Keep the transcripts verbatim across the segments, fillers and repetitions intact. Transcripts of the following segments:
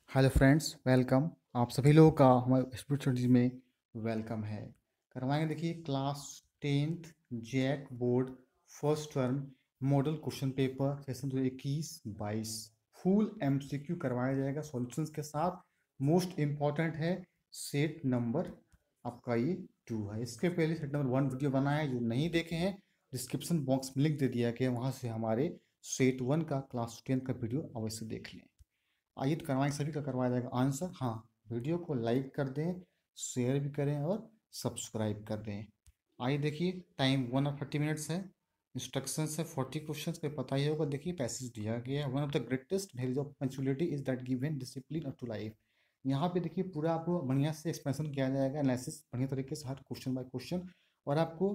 Hello friends, welcome. आप सभी लोगों का हमारे स्टूडेंट स्टडीज में वेलकम है। करवाएंगे देखिए class tenth JAC board first term model question paper session दो हज़ार इक्कीस बाईस। फुल एमसीक्यू करवाया जाएगा सॉल्यूशंस के साथ। मोस्ट इम्पॉर्टेंट है सेट नंबर आपका ये टू है। इसके पहले सेट नंबर वन वीडियो बनाया है, जो नहीं देखे हैं डिस्क्रिप्शन बॉक्स में लिंक दे दिया गया, वहाँ से हमारे सेट वन का क्लास टेंथ का वीडियो अवश्य देख लें। आइए तो करवाएं, सभी का करवाया जाएगा आंसर। हाँ, वीडियो को लाइक कर दें, शेयर भी करें और सब्सक्राइब कर दें। आइए देखिए, time one of thirty minutes है। इंस्ट्रक्शंस है फोर्टी क्वेश्चन पे पता ही होगा। देखिए पैसेज दिया गया है, one of the greatest values of punctuality is that given discipline of to life. यहाँ पे देखिए पूरा आपको बढ़िया से एक्सप्लेनेशन किया जाएगा, एनालिसिस बढ़िया तरीके से हर क्वेश्चन बाय क्वेश्चन, और आपको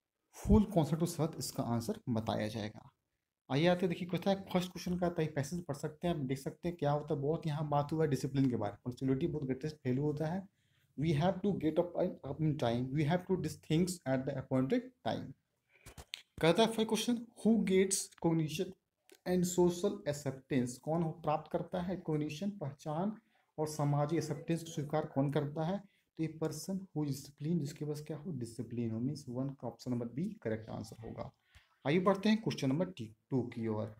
फुल कॉन्सेप्ट के साथ इसका आंसर बताया जाएगा। आइए आते देखिए क्वेश्चन है, फर्स्ट क्वेश्चन का आता है, पैसेज पढ़ सकते हैं, आप देख सकते हैं क्या होता है। बहुत यहाँ बात हुआ है डिसिप्लिन के बारे में। पंक्चुअलिटी बहुत ग्रेटेस्ट वैल्यू होता है। We have to get up up in time, we have to do things at the appointed time. कहता है first question, who gets recognition and social acceptance. कौन हो- प्राप्त करता है रिकॉग्निशन, पहचान, और सामाजिक एक्सेप्टेंस स्वीकार कौन करता है? तो ये पर्सन हु डिसिप्लिन, जिसके पास क्या हो, डिसिप्लिन हो। मीन्स वन का option number B correct answer होगा। आइए बढ़ते हैं क्वेश्चन नंबर टू की ओर।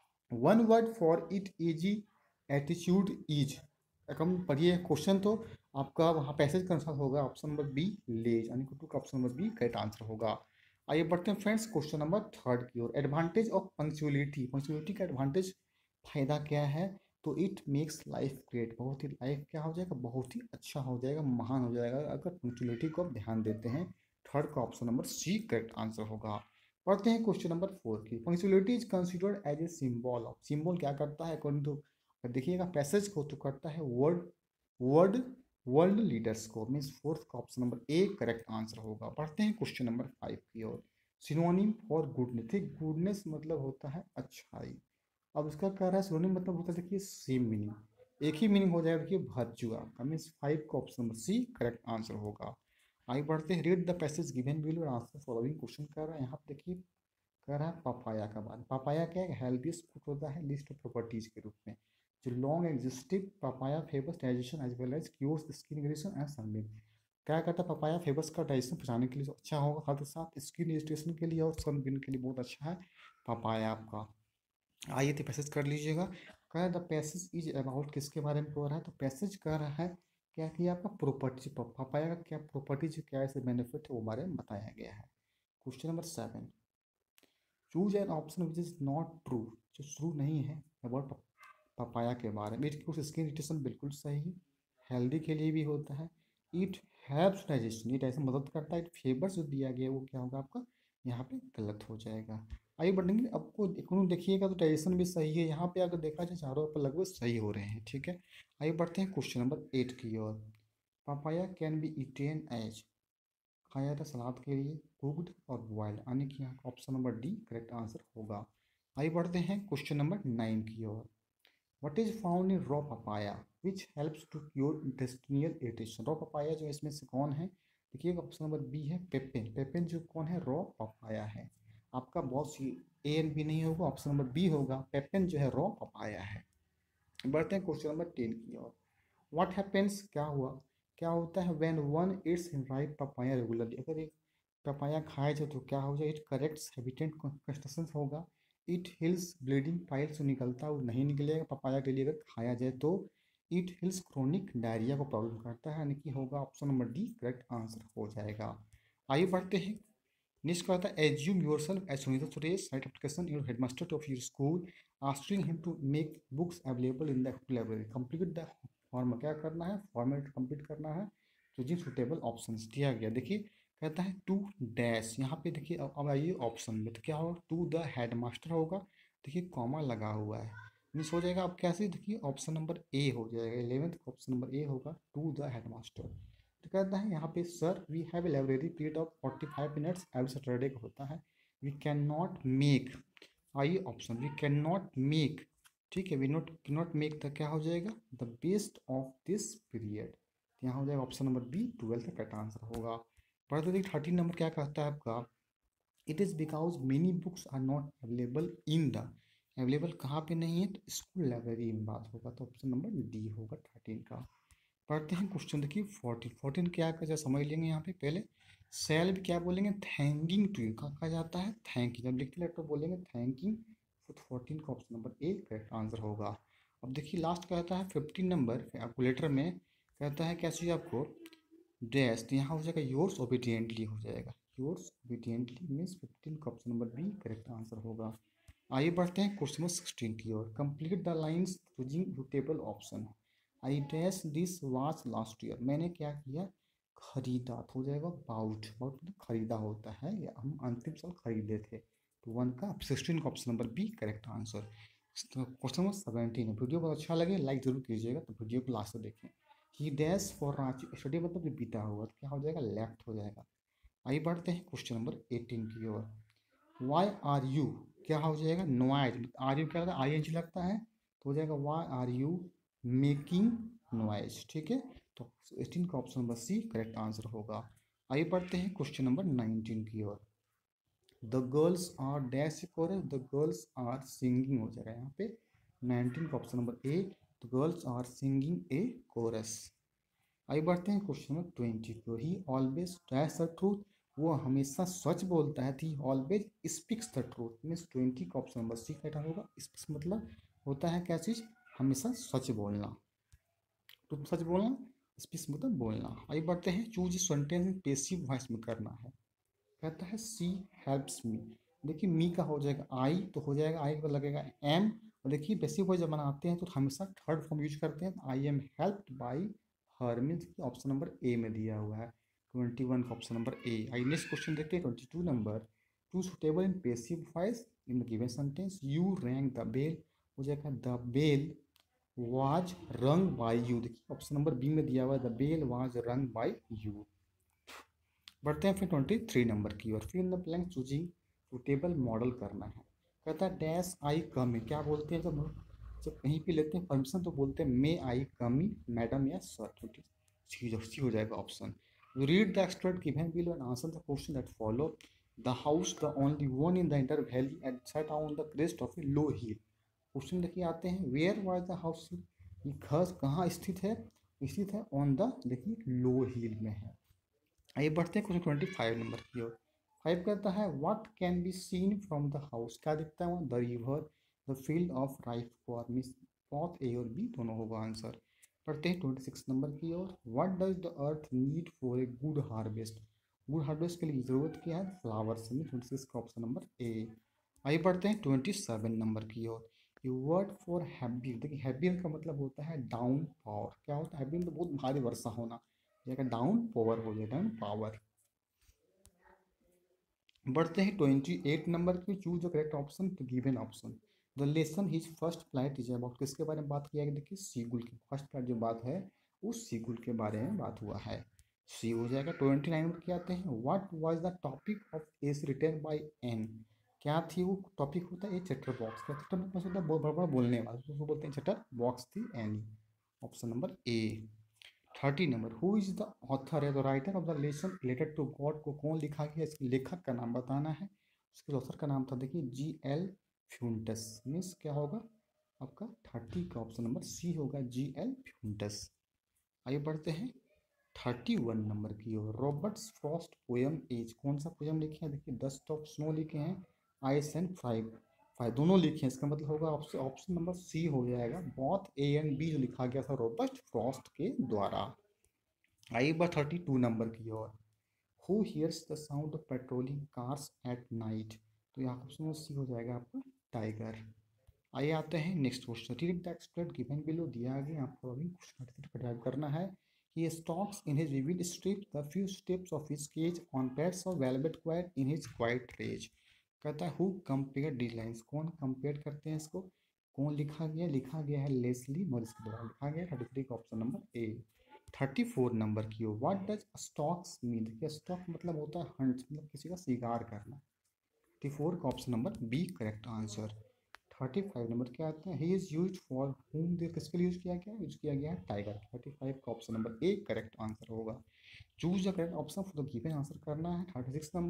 One word for it easy attitude is. कम पढ़िए क्वेश्चन तो आपका वहाँ पैसेज के अनुसार होगा ऑप्शन नंबर बी लेज, यानी कि टू का option number B correct answer होगा। आइए बढ़ते हैं फ्रेंड्स क्वेश्चन नंबर थर्ड की ओर। एडवांटेज ऑफ पंक्चुअलिटी, पंक्चुअलिटी का एडवांटेज फायदा क्या है? तो इट मेक्स लाइफ ग्रेट, बहुत ही लाइफ क्या हो जाएगा, बहुत ही अच्छा हो जाएगा, महान हो जाएगा अगर पंक्चुअलिटी को आप ध्यान देते हैं। थर्ड का option number C correct answer होगा। पढ़ते हैं क्वेश्चन नंबर फोर की। Punctuality is considered as a symbol of, symbol क्या करता है अकॉर्डिंग टू, देखिएगा पैसेज को, तो करता है वर्ड वर्ड वर्ल्ड लीडर्स को। मीन्स फोर्थ का option number A correct answer होगा। पढ़ते हैं क्वेश्चन नंबर फाइव की ओर। सिनोनिम फॉर गुडनेस, ठीक, गुडनेस मतलब होता है अच्छाई। अब इसका कह रहा है सिनोनिम मतलब होता है, देखिए सेम मीनिंग, एक ही मीनिंग हो जाएगा। देखिए भर्चू आपका, मीन्स फाइव का option number C correct answer होगा। आगे बढ़ते हैं, read the passage given below और आंसर फॉलोइंग क्वेश्चन कर रहा है। यहाँ पे देखिए कह रहा है पपाया का बात। पपाया क्या है, हेल्दीस्ट फ्रूट होता है लिस्ट ऑफ प्रॉपर्टीज के रूप में। जो long exhaustive papaya favours digestion as well as cures skin irritation and sunburn. क्या करता है पपाया, फेवर्स का डाइजेशन पहुंचाने के लिए जो अच्छा होगा, साथ ही साथ स्किन इरिटेशन के लिए और सनबर्न के लिए बहुत अच्छा है पपाया आपका। आइए तो पैसेज कर लीजिएगा। कह रहा है द पैसेज इज अबाउट, किसके बारे में कह रहा है, तो पैसेज कह रहा है क्या कि आपका प्रॉपर्टी, पपाया का क्या प्रॉपर्टीज, क्या ऐसे बेनिफिट है वो बारे में बताया गया है। Question number seven, choose an option which is not true, जो ट्रू नहीं है अबाउट पपाया के बारे में। इट कुछ स्किन इरिटेशन बिल्कुल सही, हेल्दी के लिए भी होता है। इट हेल्प्स डाइजेशन, ये ऐसे मदद करता है। इट फेवर्स जो दिया गया है वो क्या होगा आपका, यहाँ पे गलत हो जाएगा। आइए बढ़ेंगे, आपको इकोनॉमी देखिएगा तो डाइजेशन भी सही है, यहाँ पे अगर देखा जाए चारों पर लगभग सही हो रहे हैं, ठीक है। आइए बढ़ते हैं क्वेश्चन नंबर एट की ओर। Papaya can be eaten as, खाया जाता है सलाद के लिए, कुक्ड और बॉयल्ड, यानी कि यहाँ option number D correct answer होगा। आइए बढ़ते हैं क्वेश्चन नंबर नाइन की ओर। What is found in raw papaya which helps to cure intestinal irritation. Raw papaya जो इसमें से कौन है, देखिए ऑप्शन नंबर बी है पेपेन। पेपेन जो कौन है, रॉ पपाया है। आपका बहुत सी ए एंड बी नहीं होगा, ऑप्शन नंबर बी होगा, पेपेन जो है रॉ पपाया है। बढ़ते हैं क्वेश्चन नंबर टेन की ओर। व्हाट हैपेंस, क्या हुआ, क्या होता है when one eats in ripe papaya regularly. अगर एक पपाया खाया जाए तो क्या हो जाए, इट करेक्ट्स हैबिटेंट कंस्ट्रक्शन होगा। इट हिल्स ब्लीडिंग पाइल्स जो निकलता है वो नहीं निकलेगा पपाया डेली अगर खाया जाए तो। इट हिल्स क्रोनिक डायरिया को प्रॉब्लम करता है, यानी कि होगा option number D correct answer हो जाएगा। आइए बढ़ते हैं, नेक्स्ट क्या होता है, assume yourself as Sunita Suresh, write application your headmaster of your school asking him to make books available in the library. Complete the form, क्या करना है, फॉर्मेट कंप्लीट करना है। चूजिंग सुटेबल ऑप्शन दिया गया। देखिए कहता है टू डैश, यहाँ पे देखिए अब अब आइए ऑप्शन में, तो क्या होगा, टू द हेडमास्टर होगा, देखिए कॉमा लगा हुआ है, मिस हो जाएगा। अब कैसे, देखिए ऑप्शन नंबर ए हो जाएगा, इलेवेंथ ऑप्शन नंबर ए होगा टू द हेडमास्टर। तो कहता है यहाँ पे sir we have a library period of forty five minutes every Saturday का होता है। वी कैन नॉट मेक, आइए option, we can not make, ठीक है, we not not make the, क्या हो जाएगा, the best of this period. यहाँ हो जाएगा ऑप्शन नंबर बी ट्वेल्थ का करेक्ट आंसर होगा। पढ़ते देखिए थर्टीन नंबर क्या कहता है आपका, it is because many books are not available in the available कहाँ पे नहीं है, तो स्कूल लाइब्रेरी में बात होगा, तो ऑप्शन नंबर डी होगा थर्टीन का। पढ़ते हैं क्वेश्चन देखिए फोर्टीन। फोर्टीन क्या क्या समझ लेंगे यहाँ पे पहले। सेल भी क्या बोलेंगे, थैंकिंग टू यू कहा जाता है, थैंक यू जब लिखते लेटर बोलेंगे थैंकिंग। तो फोर्टीन का option number A correct answer होगा। अब देखिए लास्ट कहता है फिफ्टीन नंबर आपको लेटर में कहता है क्या चाहिए आपको, डैश, तो यहाँ हो जाएगा योर्स ओबीडियंटली हो जाएगा, योर्स ओबीडियंटली मीन्स फिफ्टीन का option number B correct answer होगा। आइए बढ़ते हैं क्वेश्चन नंबर सिक्सटीन की ओर। Complete the lines using suitable option. I dash this watch last year, मैंने क्या किया, खरीदा, तो हो जाएगा बाउट, बाउट मतलब खरीदा होता है, या हम अंतिम साल खरीदे थे, तो वन का सिक्सटीन का option number B correct answer. Question number seventeen है। वीडियो बहुत अच्छा लगे लाइक जरूर कीजिएगा, तो वीडियो को लास्ट तक देखें। He dash for Ranchi study मतलब जो बीता हुआ, तो क्या हो जाएगा, लेफ्ट हो जाएगा। आइए बढ़ते हैं क्वेश्चन नंबर एटीन की ओर। वाई आर यू क्या हो जाएगा, नॉइज, आर यू क्या लगता है, आई एन जी लगता है, तो हो जाएगा why are you making noise, ठीक है। तो एटीन का option number C correct answer होगा। आइए बढ़ते हैं क्वेश्चन नंबर नाइनटीन की ओर। The girls are dash chorus, the girls are singing हो जाएगा यहाँ पे नाइनटीन का option number A, the girls are singing a chorus. आइए बढ़ते हैं क्वेश्चन नंबर ट्वेंटी को। He always tells the truth, वो हमेशा सच बोलता है, थी always speaks the truth means twenty का ऑप्शन नंबर सी करेक्ट होगा। स्पीक्स मतलब होता है क्या चीज़, हमेशा सच बोलना, तो सच बोलना, स्पीक्स मतलब बोलना। आइए बढ़ते हैं चूज सेंटेंस पेसिव वॉइस में करना है। कहता है सी हेल्प्स मी, देखिए मी का हो जाएगा आई, तो हो जाएगा आई के बाद लगेगा एम, और देखिए बेसिक वॉइस जब बनाते हैं तो हमेशा थर्ड फॉर्म यूज करते हैं, I am helped by her means option number A में दिया हुआ है, ट्वेंटी वन का ऑप्शन नंबर ए। आई नेक्स्ट क्वेश्चन देखते हैं twenty two number. To suitable in passive voice in the given sentence, you rang the bell, हो जाएगा the bell was rung by you, देखिए ऑप्शन नंबर बी में दिया हुआ है the bell was rung by you. बढ़ते हैं फिर ट्वेंटी थ्री नंबर की ओर। Fill in the blank choosing suitable modal करना है। कहता है डैश आई कम इन, क्या बोलते हैं जब जब कहीं पे लेते हैं परमिशन तो बोलते हैं मे आई कम इन मैडम या सर, सी सी हो जाएगा option. Read the extract given below and answer the question that follow. The house the only one in the entire valley and set on the crest of a low hill. Question देखिए आते हैं, where was the house, ये घर कहाँ स्थित है, स्थित है ऑन द, देखिए लो हिल में है। आइए बढ़ते हैं क्वेश्चन ट्वेंटी फाइव नंबर की ओर। फाइव कहता है what can be seen from the house, क्या दिखता है वहाँ, the river, the field of rice फॉर मिस, बोथ ए और बी दोनों होगा आंसर। पढ़ते हैं ट्वेंटी सिक्स नंबर की ओर। What does the earth need for a good harvest, good harvest के लिए ज़रूरत क्या है, फ्लावर्स में, ट्वेंटी सिक्स का ऑप्शन नंबर ए। आइए बढ़ते हैं ट्वेंटी सेवन नंबर की ओर। ये वर्ड फॉर हैबिल, देखिए हैबिल का मतलब होता है डाउन पावर, क्या होता है हैबिल, तो बहुत भारी वर्षा होना, जाएगा डाउन पावर हो जाएगा, डाउन पावर। बढ़ते हैं ट्वेंटी एट नंबर की। चूज द करेक्ट ऑप्शन तो given option. The lesson his first flight is about, किसके बारे में बात किया गया, देखिए सीगुल की फर्स्ट फ्लाइट जो बात है उस सीगुल के बारे में बात हुआ है, सी हो जाएगा। ट्वेंटी नाइन नंबर क्या आते हैं, what was the topic of essay written by Anne, क्या थी वो टॉपिक, होता है ए चैटर बॉक्स, क्या चैटर बॉक्स होता है बहुत बड़ा बड़ा बोलने वाला, तो उसको बोलते हैं चैटर बॉक्स थी Anne, option number A. Thirty number, who is the author है the writer of the lesson related to God, को कौन लिखा गया, इसके लेखक का नाम बताना है। उसके ऑथर का नाम था देखिए जी एल फ्यूंटस, मीन्स क्या होगा आपका थर्टी का ऑप्शन नंबर सी होगा, जी एल फ्यूंटस। आइए बढ़ते हैं थर्टी वन नंबर की ओर। रॉबर्ट्स फ्रॉस्ट पोयम एज, कौन सा पोयम लिखे हैं, देखिए डस्ट ऑफ स्नो लिखे हैं, आइस एंड फाइव, फाइव दोनों लिखे हैं, इसका मतलब होगा ऑप्शन ऑप्शन नंबर सी हो जाएगा, बोथ ए एंड बी जो लिखा गया था रॉबर्ट फ्रॉस्ट के द्वारा। आइए बार थर्टी टू नंबर की ओर। Who hears the sound of patrolling cars at night, तो यहाँ ऑप्शन सी हो जाएगा आपका टाइगर। आइए आते हैं next question. Read the explain given below, दिया गया आपको अभी क्वेश्चन टाइप करना है। He stalks in his vivid street the few steps of his cage on pads of velvet quiet in his quiet rage। कहता है हु कंपेयर डी लाइन्स, कौन compare करते हैं इसको, कौन लिखा गया, लिखा गया है लेस्ली मॉरिस के द्वारा लिखा गया, थर्टी थ्री का option number A. Thirty four number की हो। व्हाट डज स्टॉक्स मीन, देखिए स्टॉक मतलब होता है हंट, मतलब किसी का शिकार करना, थर्टी फोर का option number B correct answer. Thirty five number क्या आता है, he is use for home, किसके लिए यूज किया गया, यूज किया गया है टाइगर, थर्टी फाइव का option number A correct answer होगा। Choose the correct option for the given, answer करना है। Thirty six number,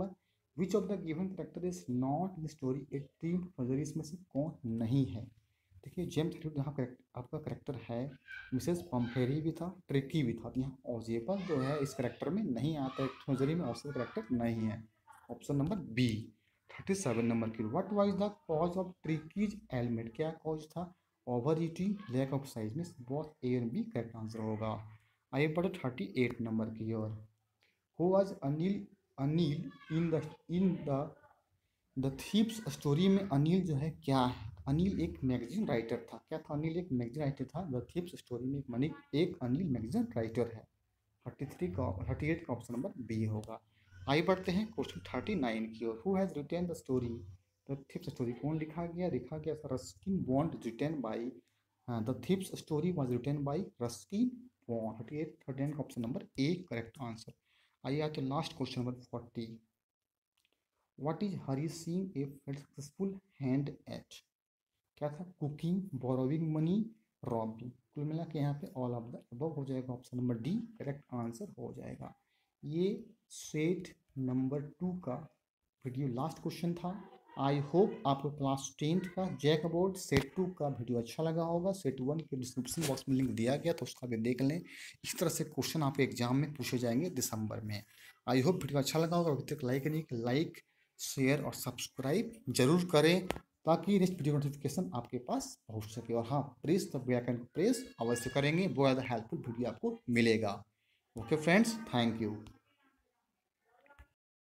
which of the given character is not in story eighteen फरवरी, इसमें से कौन नहीं है। देखिए जेम्स हेटफील्ड यहाँ करेक्ट आपका करेक्टर है, मिसेस पम्फेरी भी था, ट्रिकी भी था, तो यहाँ ऑजेबल जो है इस करेक्टर में नहीं आता है, फरवरी में ऑजेबल करेक्टर नहीं है। Option number B. Thirty seven number की, what was the cause of Tricki's ailment, क्या कॉज था, ओवर ईटिंग, लैक ऑफ साइज में, both A and B correct answer होगा। आइए बढ़े थर्टी एट नंबर की ओर। Who was Anil Anil in the in the the thieves story में अनिल जो है क्या है, अनिल एक मैगजीन राइटर था, क्या था अनिल, एक मैगजीन राइटर था। द थीप्स स्टोरी में एक मनी एक अनिल मैगजीन राइटर है। थर्टी थ्री का थर्टी एट का ऑप्शन नंबर बी होगा। आइए बढ़ते हैं क्वेश्चन थर्टी नाइन की ओर। Who has written the story, the thieves story कौन लिखा गया, लिखा गया था Ruskin Bond, written by, the thieves story was written by Ruskin Bond. Thirty eight thirty nine का option number A correct answer. आइए आते last question number forty. What is Hari Singh a successful hand at, क्या था, cooking, borrowing money, robbing. कुल मिला के यहाँ पे ऑल ऑफ द अबव हो जाएगा, option number D correct answer हो जाएगा। ये सेट नंबर टू का वीडियो लास्ट क्वेश्चन था। आई होप आपको क्लास टेंथ का जैक बोर्ड सेट टू का वीडियो अच्छा लगा होगा। सेट वन के डिस्क्रिप्शन बॉक्स में लिंक दिया गया तो उसका भी देख लें। इस तरह से क्वेश्चन आपके एग्जाम में पूछे जाएंगे दिसंबर में। आई होप वीडियो अच्छा लगा होगा। अभी तक लाइक नहीं लाइक शेयर और सब्सक्राइब जरूर करें ताकि नेक्स्ट वीडियो नोटिफिकेशन आपके पास पहुंच सके। और हाँ, प्रेस द बेल आइकन को प्रेस अवश्य करेंगे, बहुत ज़्यादा हेल्पफुल वीडियो आपको मिलेगा। Okay friends, thank you.